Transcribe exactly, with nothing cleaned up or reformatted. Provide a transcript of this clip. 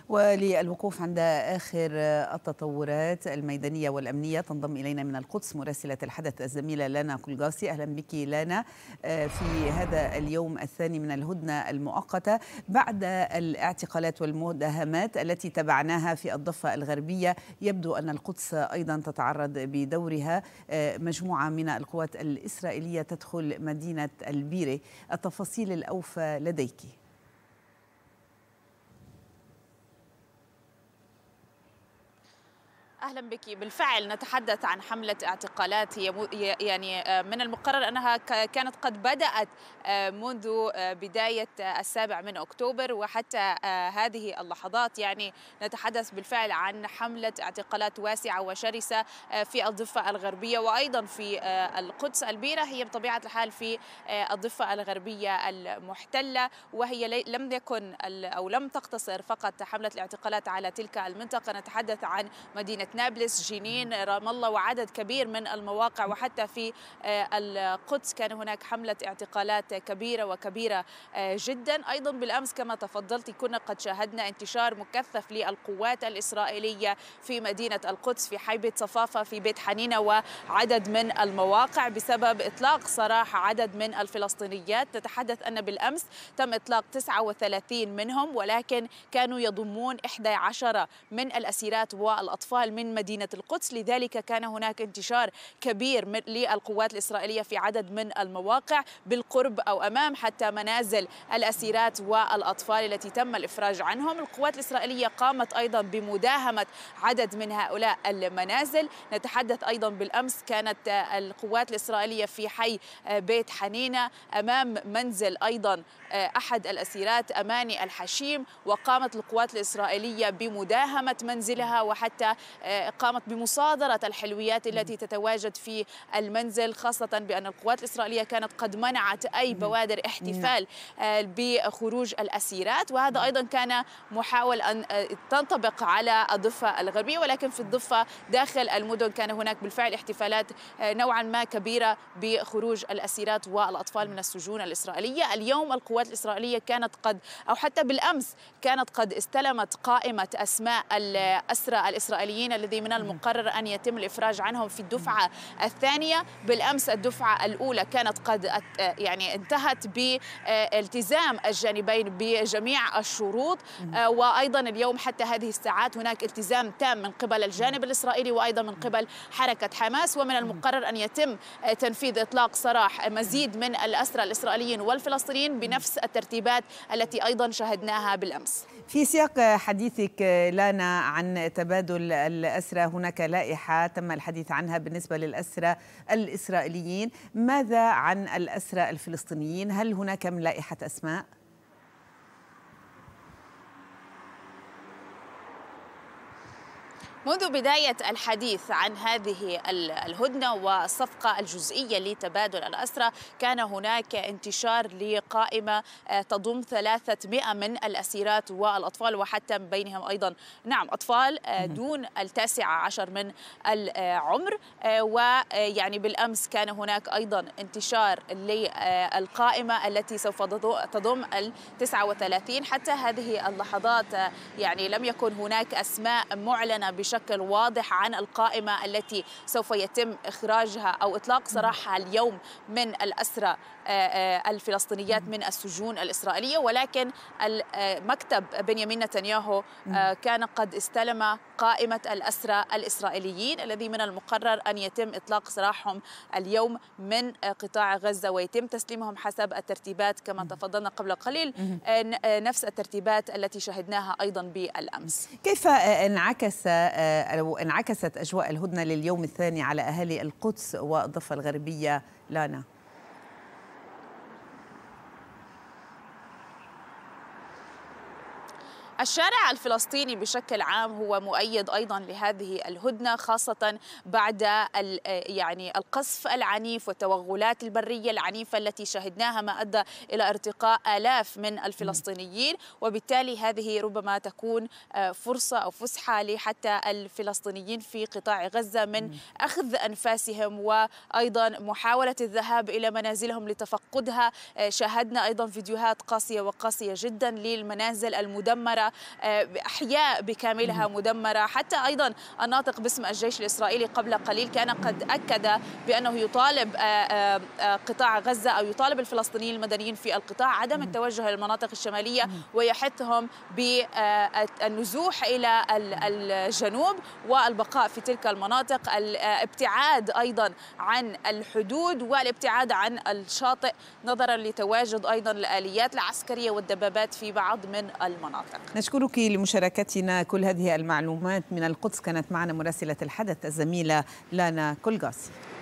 وللوقوف عند آخر التطورات الميدانية والأمنية تنضم إلينا من القدس مراسلة الحدث الزميلة لانا كولغاسي. أهلا بك لانا في هذا اليوم الثاني من الهدنة المؤقتة بعد الاعتقالات والمداهمات التي تبعناها في الضفة الغربية. يبدو أن القدس أيضا تتعرض بدورها، مجموعة من القوات الإسرائيلية تدخل مدينة البيرة. التفاصيل الأوفى لديك. أهلا بك. بالفعل نتحدث عن حملة اعتقالات هي يعني من المقرر أنها كانت قد بدأت منذ بداية السابع من أكتوبر وحتى هذه اللحظات. يعني نتحدث بالفعل عن حملة اعتقالات واسعة وشرسة في الضفة الغربية وأيضا في القدس. البيرة هي بطبيعة الحال في الضفة الغربية المحتلة، وهي لم يكن أو لم تقتصر فقط حملة الاعتقالات على تلك المنطقة. نتحدث عن مدينة نابلس، جنين، رام الله وعدد كبير من المواقع، وحتى في القدس كان هناك حملة اعتقالات كبيرة وكبيرة جدا. أيضا بالأمس كما تفضلت كنا قد شاهدنا انتشار مكثف للقوات الإسرائيلية في مدينة القدس، في حي بيت صفافة، في بيت حنينة وعدد من المواقع بسبب إطلاق سراح عدد من الفلسطينيات. نتحدث أن بالأمس تم إطلاق تسعة وثلاثين منهم، ولكن كانوا يضمون إحدى عشرة من الأسيرات والأطفال من مدينة القدس، لذلك كان هناك انتشار كبير للقوات الإسرائيلية في عدد من المواقع بالقرب أو أمام حتى منازل الأسيرات والأطفال التي تم الإفراج عنهم. القوات الإسرائيلية قامت أيضا بمداهمة عدد من هؤلاء المنازل. نتحدث أيضا بالأمس كانت القوات الإسرائيلية في حي بيت حنينة أمام منزل أيضا أحد الأسيرات أماني الحشيم، وقامت القوات الإسرائيلية بمداهمة منزلها وحتى قامت بمصادرة الحلويات التي تتواجد في المنزل، خاصة بأن القوات الإسرائيلية كانت قد منعت أي بوادر احتفال بخروج الأسيرات. وهذا أيضا كان محاول أن تنطبق على الضفة الغربية، ولكن في الضفة داخل المدن كان هناك بالفعل احتفالات نوعا ما كبيرة بخروج الأسيرات والأطفال من السجون الإسرائيلية. اليوم القوات الإسرائيلية كانت قد أو حتى بالأمس كانت قد استلمت قائمة أسماء الأسرى الإسرائيليين الذي من المقرر أن يتم الإفراج عنهم في الدفعة الثانية. بالأمس الدفعة الأولى كانت قد يعني انتهت بالتزام الجانبين بجميع الشروط، وأيضا اليوم حتى هذه الساعات هناك التزام تام من قبل الجانب الإسرائيلي وأيضا من قبل حركة حماس، ومن المقرر أن يتم تنفيذ إطلاق سراح مزيد من الأسرى الإسرائيليين والفلسطينيين بنفس الترتيبات التي أيضا شاهدناها بالأمس. في سياق حديثك لانا عن تبادل الأسرى، هناك لائحة تم الحديث عنها بالنسبة للأسرى الإسرائيليين. ماذا عن الأسرى الفلسطينيين؟ هل هناك من لائحة أسماء؟ منذ بداية الحديث عن هذه الهدنة والصفقة الجزئية لتبادل الأسرى كان هناك انتشار لقائمة تضم ثلاثمائة من الأسيرات والأطفال، وحتى من بينهم أيضا نعم أطفال دون التاسع عشر من العمر. ويعني بالأمس كان هناك أيضا انتشار للقائمة التي سوف تضم التسعة وثلاثين. حتى هذه اللحظات يعني لم يكن هناك أسماء معلنة بشكل بشكل واضح عن القائمة التي سوف يتم إخراجها أو إطلاق سراحها اليوم من الأسرى الفلسطينيات من السجون الإسرائيلية. ولكن مكتب بنيامين نتنياهو كان قد استلم قائمة الأسرى الإسرائيليين الذي من المقرر أن يتم إطلاق سراحهم اليوم من قطاع غزة ويتم تسليمهم حسب الترتيبات كما تفضلنا قبل قليل، نفس الترتيبات التي شاهدناها أيضا بالأمس. كيف انعكس أو انعكست أجواء الهدنة لليوم الثاني على أهالي القدس والضفة الغربية لانا؟ الشارع الفلسطيني بشكل عام هو مؤيد أيضا لهذه الهدنة، خاصة بعد يعني القصف العنيف والتوغلات البرية العنيفة التي شهدناها ما أدى إلى ارتقاء آلاف من الفلسطينيين، وبالتالي هذه ربما تكون فرصة أو فسحة لحتى الفلسطينيين في قطاع غزة من أخذ أنفاسهم وأيضا محاولة الذهاب إلى منازلهم لتفقدها. شاهدنا أيضا فيديوهات قاسية وقاسية جدا للمنازل المدمرة هي أحياء بكاملها مدمرة. حتى أيضا الناطق باسم الجيش الإسرائيلي قبل قليل كان قد أكد بأنه يطالب قطاع غزة أو يطالب الفلسطينيين المدنيين في القطاع عدم التوجه للمناطق الشمالية ويحثهم بالنزوح إلى الجنوب والبقاء في تلك المناطق، الابتعاد أيضا عن الحدود والابتعاد عن الشاطئ نظرا لتواجد أيضا الآليات العسكرية والدبابات في بعض من المناطق. نشكرك لمشاركتنا كل هذه المعلومات من القدس. كانت معنا مراسلة الحدث الزميلة لانا كولغاسي.